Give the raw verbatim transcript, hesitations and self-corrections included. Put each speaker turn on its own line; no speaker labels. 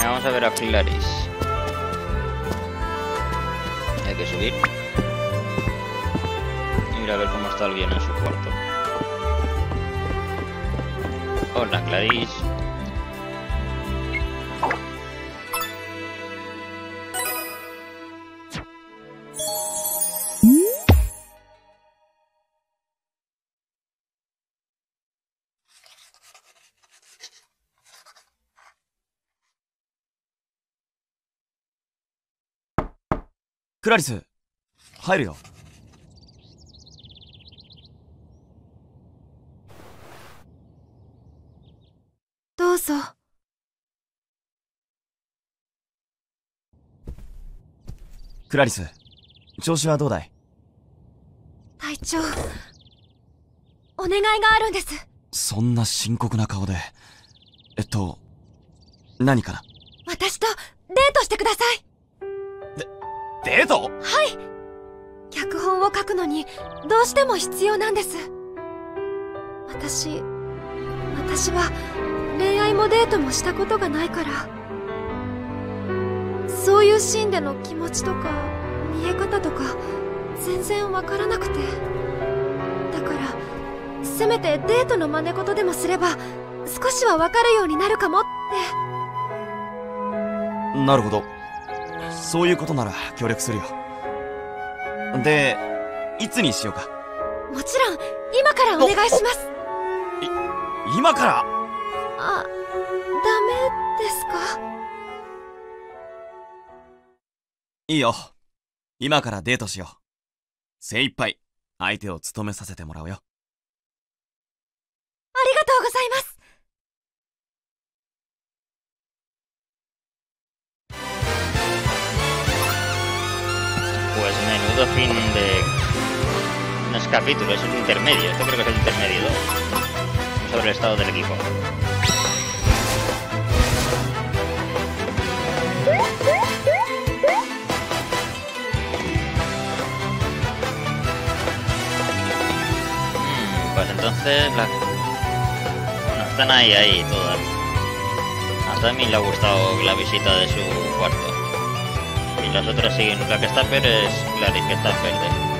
Venga, vamos a ver a Clarice. Hay que subir. Y ir a ver cómo está el guión en su cuarto. Hola, Clarice.
クラリス、入るよ。
どうぞ。
クラリス、調子はどうだい？
隊長、お願いがあるんです。
そんな深刻な顔で。えっと、何かな？
私とデートしてください。
デート？
はい。脚本を書くのにどうしても必要なんです。私私は恋愛もデートもしたことがないから、そういうシーンでの気持ちとか見え方とか全然わからなくて、だからせめてデートの真似事でもすれば少しはわかるようになるかもって。
なるほど、そういうことなら協力するよ。で、いつにしようか？
もちろん今からお願いします。
い今から？
あ、ダメですか？
いいよ、今からデートしよう。精一杯相手を務めさせてもらうよ。
ありがとうございます。
Pues menudo fin de... No es capítulo, es un intermedio. Esto creo que es el intermedio dos. Sobre el estado del equipo. Mm, pues entonces... La... Bueno, están ahí, ahí todas. Hasta a mí le ha gustado la visita de su cuarto. Y las otras siguen. La que está en verde es Clarice, que está en verde.